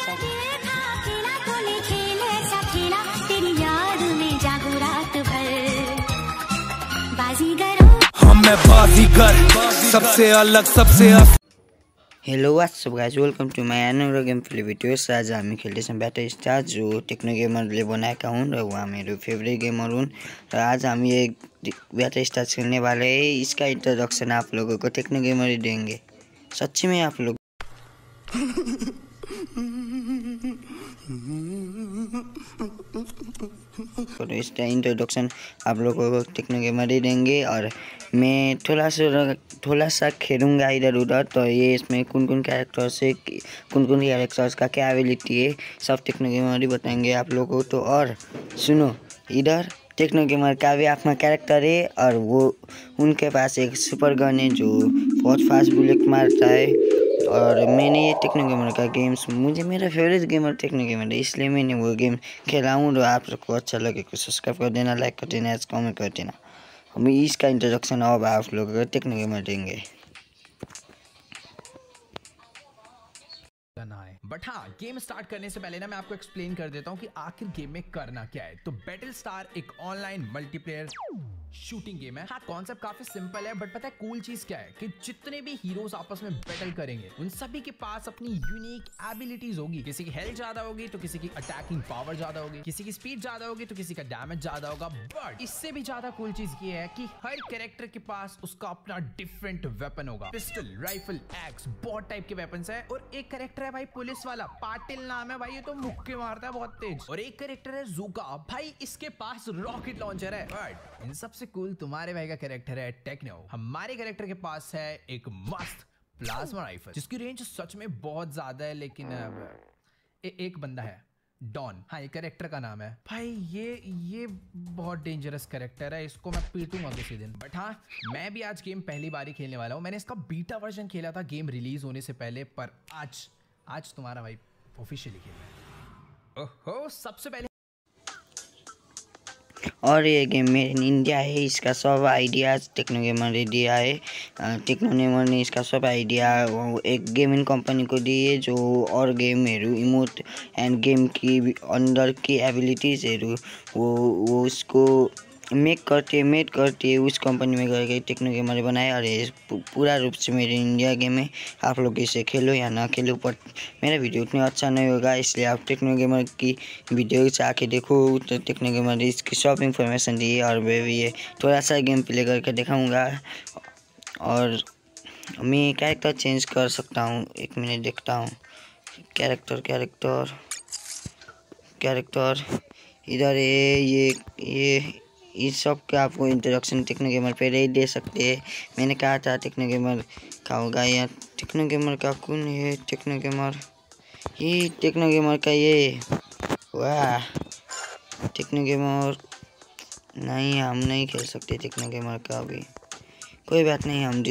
मैं बाजीगर सबसे अलग सबसे hello what's up guys, welcome to my another game play videos. आज हामी खेल्दैछौँ ब्याटल स्टार जो टेक्नो गेमरले बनाएका हुन् र उहाँ मेरो फेभरेट गेमर हुन्। र आज हामी एक बैटल स्टार खेलने वाले हैं। इसका इंट्रोडक्शन आप लोगों को टेक्नो गेमर ही देंगे। सच्ची में आप लोग तो इसका इंट्रोडक्शन आप लोगों को टेक्नो गेमर ही देंगे और मैं थोड़ा सा खेलूँगा इधर उधर। तो ये इसमें कौन कैरेक्टर्स है, कौन कैरेक्टर्स का क्या एबिलिटी है, सब टेक्नो गेमर ही बताएंगे आप लोगों को। तो और सुनो, इधर टेक्नो गेमर का भी अपना कैरेक्टर है और वो उनके पास एक सुपर गन है जो बहुत फास्ट बुलेट मारता है। और मैंने ये टेक्नो गेमर का गेम्स, मुझे मेरा फेवरेट गेमर टेक्नो गेमर है, इसलिए मैंने वो गेम खेला हूँ। तो आप लोग को अच्छा लगे तो सब्सक्राइब कर देना, लाइक कर देना, कमेंट कर देना। हम इसका इंट्रोडक्शन अब आप लोगों को टेक्नो गेमर देंगे। बट हाँ, गेम स्टार्ट करने से पहले ना मैं आपको एक्सप्लेन कर देता हूँ कि आखिर गेम में करना क्या है। तो बैटल स्टार एक ऑनलाइन मल्टीप्लेयर शूटिंग गेम है। हाँ, कॉन्सेप्ट काफी सिंपल है, बट पता है कूल चीज क्या है कि जितने भी हीरोज आपस में बैटल करेंगे उन सभी के पास अपनी यूनिक एबिलिटीज होगी। किसी की हेल्थ ज्यादा होगी तो किसी की अटैकिंग पावर ज्यादा होगी, किसी की स्पीड ज्यादा होगी तो किसी का डैमेज ज्यादा होगा। बट इससे भी ज्यादा कूल चीज ये है कि हर कैरेक्टर के पास उसका अपना डिफरेंट वेपन होगा। पिस्टल, राइफल, एक्स, बहुत टाइप के वेपन्स है। और एक कैरेक्टर है भाई पुलिस वाला, पाटिल नाम है भाई, ये तो मुक्के मारता है बहुत तेज। और एक कैरेक्टर है जूका, भाई इसके पास रॉकेट लॉन्चर है। बट इन सबसे कूल तुम्हारे भाई का कैरेक्टर है टेक्नो। हमारे कैरेक्टर के पास है एक मस्त प्लाज्मा राइफल जिसकी रेंज सच में बहुत ज्यादा है। लेकिन एक बंदा है डॉन, हाँ ये कैरेक्टर का नाम है भाई। ये बहुत डेंजरस कैरेक्टर है, इसको मैं पीटूंगा किसी दिन। बट हाँ, मैं भी आज गेम पहली बार ही खेलने वाला हूँ। मैंने इसका बीटा वर्जन खेला था गेम रिलीज होने से पहले, पर आज तुम्हारा भाई ऑफिशियली खेल रहा है। ओहो, सबसे पहले और ये गेम मेड इन इंडिया है। इसका सब आइडियाज टेक्नो गेमर ने दिया है। टेक्नो गेमर ने इसका सब आइडिया एक गेमिंग कंपनी को दी है जो और गेमहरू इमोट एंड गेम की अंदर की एबिलिटीजहरू वो उसको मेड करते उस कंपनी में करके टेक्नो गेमर ने बनाया। और ये पूरा रूप से मेरे इंडिया गेम है। आप लोग इसे खेलो या ना खेलो, पर मेरा वीडियो उतना अच्छा नहीं होगा, इसलिए आप टेक्नो गेमर की वीडियो से आके देखो। तो टेक्नो गेमर ने इसकी सब इंफॉर्मेशन दी है और मैं भी ये थोड़ा सा गेम प्ले करके दिखाऊंगा। और मैं कैरेक्टर चेंज कर सकता हूँ, एक मिनट देखता हूँ। कैरेक्टर इधर है। ये इस सब का आपको इंट्रोडक्शन टेक्नो गेमर पहले ही दे सकते हैं। मैंने कहा था टेक्नो गेमर का होगा। या टेक्नो गेमर का कौन है? टेक्नो गेमर का ये, वाह टेक्नो गेमर नहीं, हम नहीं खेल सकते टेक्नो गेमर का अभी। कोई बात नहीं, हम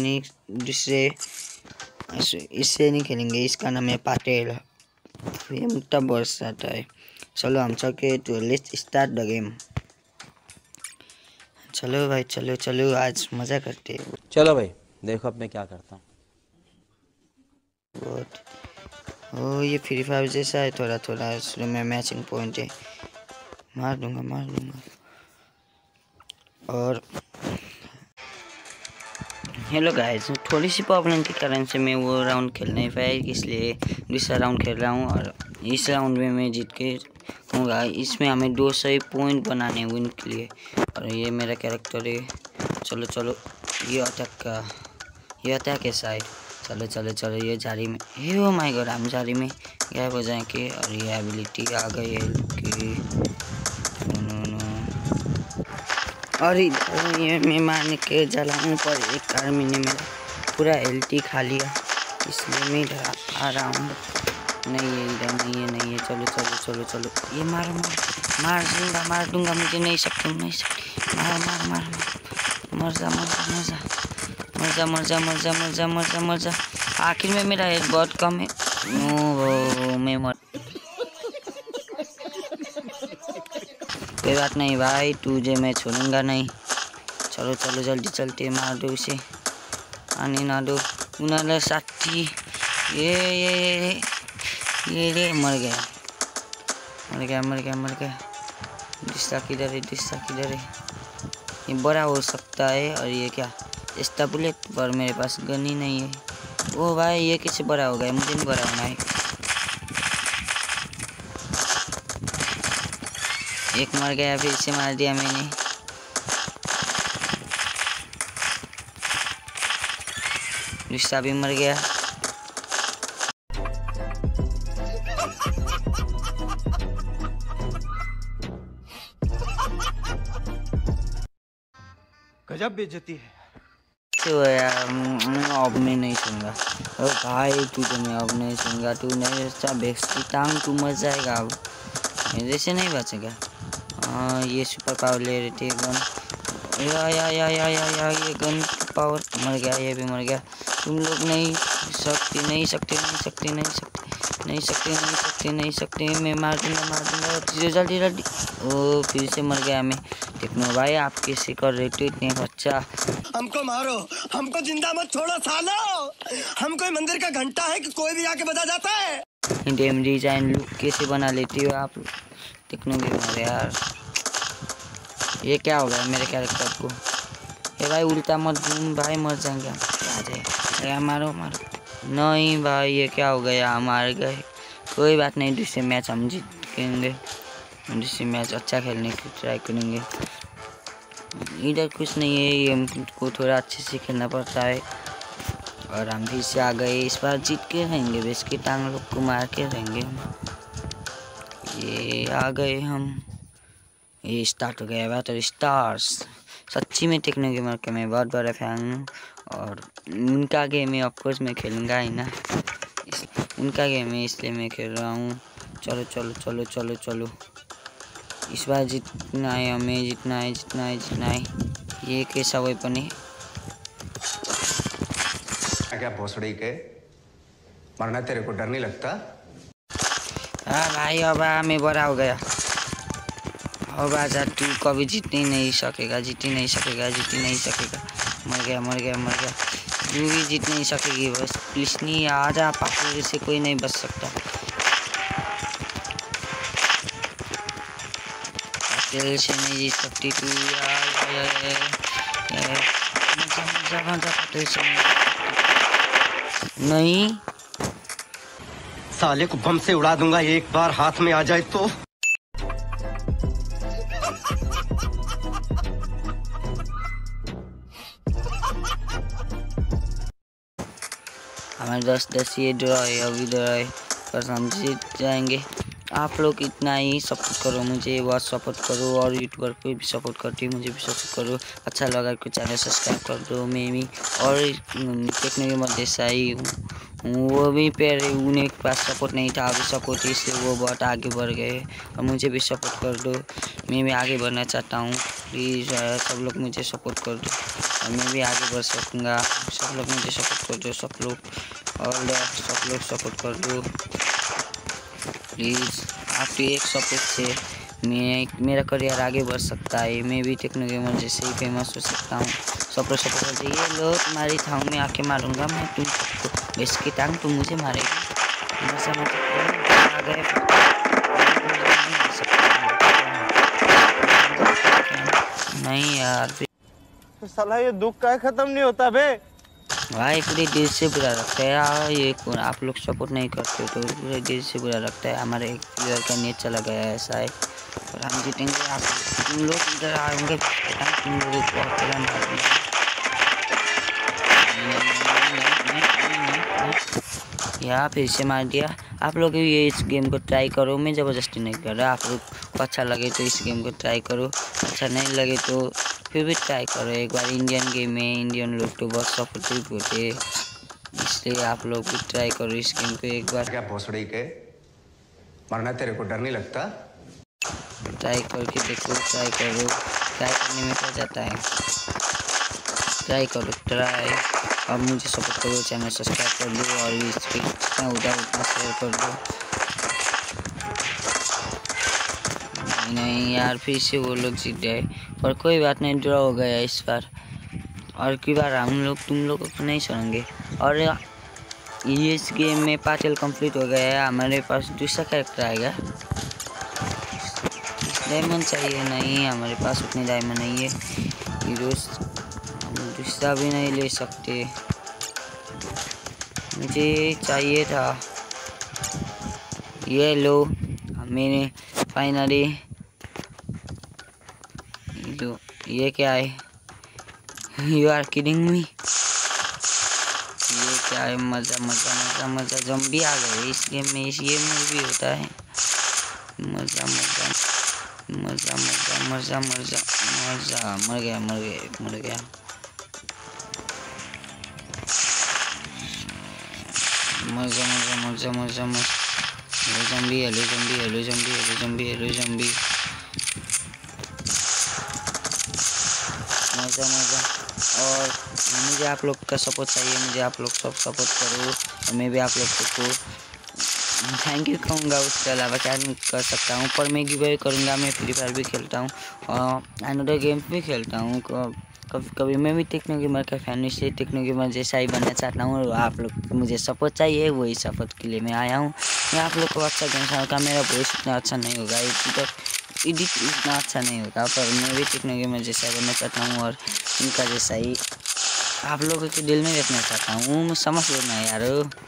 इससे नहीं खेलेंगे। इसका नाम है पाटेल, ये मुक्ता बॉस आता है। चलो हम चलके तो लेट्स स्टार्ट द गेम। चलो भाई, चलो आज मजा करते हैं। चलो भाई, देखो अब मैं क्या करता हूँ। ओ ये फ्री फायर जैसा है, थोड़ा शुरू में मैचिंग पॉइंट है। मार दूंगा। और हेलो गाइस, थोड़ी सी प्रॉब्लम के कारण से मैं वो राउंड खेल नहीं पाया, इसलिए दूसरा राउंड खेल रहा हूँ। और इस राउंड में मैं जीत के कहूँगा। इसमें हमें 200 पॉइंट बनाने विन के लिए। और ये मेरा कैरेक्टर है। चलो ये अटैक कैसा है? चलो ये झाड़ी में, हे ओ माय गॉड, हम झाड़ी में गायब हो जाएंगे। और ये एबिलिटी आ गई है कि और ये मैं मारने के जला हूँ, पर एक आर्मी ने मेरा पूरा एल्टी खा लिया, इसलिए मैं इधर आ रहा हूँ। नहीं है इधर, नहीं है। चलो ये मार दूंगा मुझे, नहीं सकते। मर जा। आखिर में मेरा हेल्थ बहुत कम है। ओह मैं मर। कोई बात नहीं भाई, तुझे मैं छोड़ूंगा नहीं। चलो जल्दी चलते, मार दो इसे, आने ना दो। 60 ये मर गया मर गया मर गया मर गया। दिशा किधर है दिशा किधर है? ये बड़ा हो सकता है। और ये क्या स्टेबुलेट पर मेरे पास गन ही नहीं है। ओ भाई ये कैसे बड़ा हो गया? मुझे नहीं बड़ा होना है। एक मर गया फिर से मार दिया मैंने। दूसरा भी मर गया। गजब बेइज्जती है। तो यार अब मैं नहीं सुनूंगा। ओ भाई तू तो मैं अब नहीं सुनूंगा। तू नहीं अच्छा बेक्स की टांग तू मर जाएगा। अब मेरे से नहीं बचेगा। हाँ ये सुपर पावर ले रही थी गन। या ये गन पावर मर गया। ये भी मर गया। तुम लोग नहीं सकते। मैं मार दूंगा जल्दी जल्दी। ओ फिर से मर गया मैं। टेक्नो भाई आप कैसे कर रहे थे इतने बच्चा? हमको मारो, हमको जिंदा मत छोड़ो सालो। हम कोई मंदिर का घंटा है कि कोई भी आके बजा जाता है। गेम डिजाइन लुक कैसे बना लेती हो आप टेक्नो गेमर यार? ये क्या हो गया मेरे कैरेक्टर को? ये भाई उल्टा मत घूम भाई मर जाएंगे हम। आ जाए मारो मारो। नहीं भाई ये क्या हो गया? हम हार गए। कोई बात नहीं दूसरे मैच हम जीतेंगे। दूसरे मैच अच्छा खेलने की ट्राई करेंगे। इधर कुछ नहीं है। ये हमको थोड़ा अच्छे से खेलना पड़ता है। और हम फिर से आ गए। इस बार जीत के रहेंगे। बेस की टांग लोग को मार के रहेंगे हम। ये आ गए हम। ये स्टार्ट हो गया बात। और स्टार्स सच्ची में टेक्नो गेमर के मैं बहुत बड़ा फैन हूँ। और उनका गेम है ऑफकोर्स मैं खेलूँगा ही ना। उनका गेम है इसलिए मैं खेल रहा हूँ। चलो चलो चलो चलो चलो इस बार जितना है हमें जितना है। ये कैसा वेपन है? क्या भोसड़ी के मरना तेरे को डर नहीं लगता? हाँ भाई अब मैं बड़ा हो गया। अब आजा तू कभी जीत नहीं सकेगा। मर गया। तू भी जीत नहीं सकेगी बस प्लीज नहीं। आजा पापा से कोई नहीं बच सकता। तेरे से नहीं जीत सकती तू नहीं। साले को बम से उड़ा दूंगा एक बार हाथ में आ जाए तो। हमारे 10-10 ये ड्रॉ है अभी ड्रॉ है पर हम जीत जाएंगे। आप लोग इतना ही सपोर्ट करो मुझे। बहुत सपोर्ट करो और यूट्यूबर को भी सपोर्ट करती है मुझे भी सपोर्ट करो। अच्छा लगा तो चैनल सब्सक्राइब कर दो। मैं भी और टेक्नो गेमर जैसा ही हूँ। वो भी पहले उन्हें के पास सपोर्ट नहीं था अभी सपोर्ट इसलिए वो बहुत आगे बढ़ गए। और मुझे भी सपोर्ट कर दो। मैं भी आगे बढ़ना चाहता हूँ। प्लीज़ सब लोग मुझे सपोर्ट कर दो और मैं भी आगे बढ़ सकूँगा। सब लोग मुझे सपोर्ट कर दो। सब लोग सपोर्ट कर दो प्लीज़। आपकी एक सपोर्ट से मेरा करियर आगे बढ़ सकता है। मैं भी टेक्नो गेमर जैसे ही फेमस हो सकता हूँ। सपोर्ट करते ये लो तुम्हारी थाव में आके मारूंगा मैं तुमको। बेस की टांग तुम मुझे मारेगी। नहीं यार साला ये दुख का खत्म नहीं होता बे। भाई पूरे दिल से बुरा लगता है यार। ये आप लोग सपोर्ट नहीं करते तो पूरे दिल से बुरा लगता है। हमारे एक प्लेयर का नेट चला गया है ऐसा है और हम जीतेंगे। आप तुम लोग इधर आएंगे तुम लोग को अकेला मार देंगे। यहाँ फिर से मार दिया। आप लोग भी ये इस गेम को ट्राई करो। मैं ज़बरदस्ती नहीं कर रहा। आप लोग को अच्छा लगे तो इस गेम को ट्राई करो। अच्छा नहीं लगे तो फिर भी ट्राई करो एक बार। इंडियन गेम है। इंडियन लोग तो बहुत सपोर्टिव होते इसलिए आप लोग भी ट्राई करो इस गेम को एक बार। क्या भोसड़ी के मरना तेरे को डर नहीं लगता? ट्राई करके देखो। ट्राई करो। ट्राई करने में क्या जाता है? ट्राई करो ट्राई। अब मुझे सपोर्ट करो। चैनल सब्सक्राइब कर दो और इस पर जितना उतना शेयर कर दो। नहीं यार फिर से वो लोग जीत गए पर कोई बात नहीं ड्रॉ हो गया इस बार। और की बार हम लोग तुम लोग को नहीं सुनेंगे। और इस गेम में पार्टल कंप्लीट हो गया है। हमारे पास दूसरा कैरेक्टर आएगा। डायमंड चाहिए? नहीं, हमारे पास उतने डायमंड नहीं है। हीरोज हम दूसरा भी नहीं ले सकते। मुझे चाहिए था ये लो। मैंने फाइनली लो। ये क्या है? You are kidding me. ये क्या है? मजा मजा मजा मजा। ज़ॉम्बी आ गए इस गेम में। इस गेम में भी होता है मजा मजा मजा मजा मजा मजा मजा। मर गया मर गया मर गया। मजा मजा मजा मजा मजा। Hello zombie hello zombie hello zombie hello zombie hello zombie. मजा मजा। और मुझे आप लोग का सपोर्ट चाहिए। मुझे आप लोग सब सपोर्ट करो और मैं भी आप लोग को थैंक यू कहूँगा। उसके अलावा क्या नहीं कर सकता हूँ। पर मैं गिव अवे करूँगा। मैं फ्री फायर भी खेलता हूँ और अनदर गेम्स भी खेलता हूँ। कभी कभी मैं भी टेक्नो गेमर का फैन, इसलिए टेक्नो गेमर जैसा ही बनना चाहता हूँ। और आप लोग मुझे सपोर्ट चाहिए, वही सपोर्ट के लिए मैं आया हूँ। मैं आप लोग को अच्छा गेम का मेरा वॉइस इतना अच्छा नहीं होगा, एडिट इतना अच्छा नहीं होगा, पर मैं भी टेक्नो गेमर जैसा बनना चाहता हूँ और इनका जैसा ही आप लोगों के दिल में रखना चाहता हूँ। समझ लो ना यार।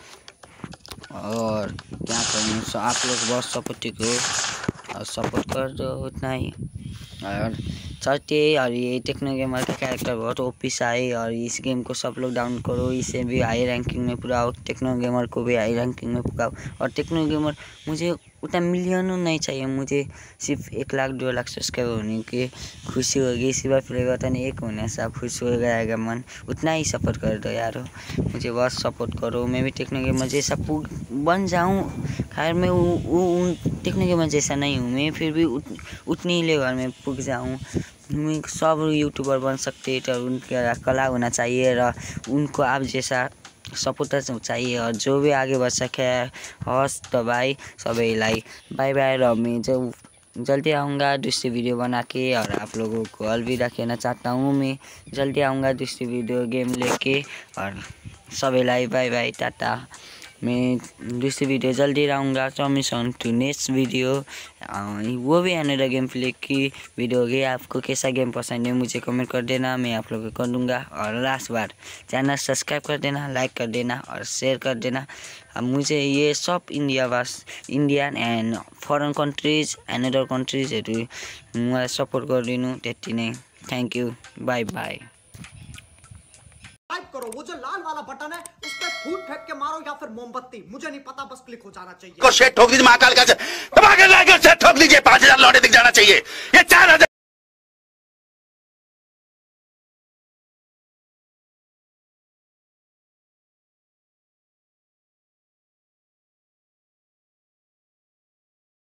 और क्या करूँ, आप लोग बहुत सपोर्टिव हो और सपोर्ट कर दो उतना ही। और चलते। और ये टेक्नो गेमर का कैरेक्टर बहुत ओपी है और इस गेम को सब लोग डाउन करो। इसे भी हाई रैंकिंग में पुराओ। टेक्नो गेमर को भी हाई रैंकिंग में पुकाओ। और टेक्नो गेमर मुझे उतना मिलियन नहीं चाहिए, मुझे सिर्फ 1 लाख 2 लाख सब्सक्राइबर होने की खुशी होगी। इसी बार परिवर्तन एक होने से आप खुश हो जाएगा मन। उतना ही सपोर्ट कर दो यार, मुझे बहुत सपोर्ट करो। मैं भी टेक्नो गेमर जैसा बन जाऊँ। खैर मैं टेक्नो गेमर जैसा नहीं हूँ, मैं फिर भी उतनी लेवल में पुग जाऊँ। सब यूट्यूबर बन सकते हैं, उनका कला होना चाहिए र उनको आप जैसा सपोर्टर चाहिए और जो भी आगे बढ़ सके। हस् तो भाई सबैलाई बाय बाय। र मैं जो जल्दी आऊँगा दूसरी वीडियो बना के और आप लोगों को अलविदा कहना चाहता हूँ। मैं जल्दी आऊँगा दूसरी वीडियो गेम लेके और सबैलाई बाय बाय टाटा। मैं दूसरी वीडियो जल्दी लाऊंगा। सबमिशन टू नेक्स्ट वीडियो, वो भी अनदर गेम प्ले की वीडियो होगी। आपको कैसा गेम पसंद है मुझे कमेंट कर देना, मैं आप लोगों को कर दूंगा। और लास्ट बार चैनल सब्सक्राइब कर देना, लाइक कर देना और शेयर कर देना। अब मुझे ये सब Indian and foreign countries another कन्ट्रिजहरू मलाई सपोर्ट गरिदिनु। त्यति नै, thank you, bye bye. Type करो, वो जो लाल वाला बटन है उस पर फूट फेंक के मारो या फिर मोमबत्ती, मुझे नहीं पता, बस क्लिक हो जाना चाहिए। को शेट ठोक दीजिए, महाकाल का दबा के लाकर शेट ठोक दीजिए। 5000 लौटे दिख जाना चाहिए। ये 4000